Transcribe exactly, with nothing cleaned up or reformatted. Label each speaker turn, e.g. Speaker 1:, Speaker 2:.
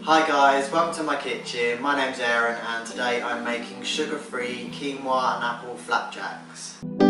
Speaker 1: Hi guys, welcome to my kitchen. My name's Aaron and today I'm making sugar-free quinoa and apple flapjacks.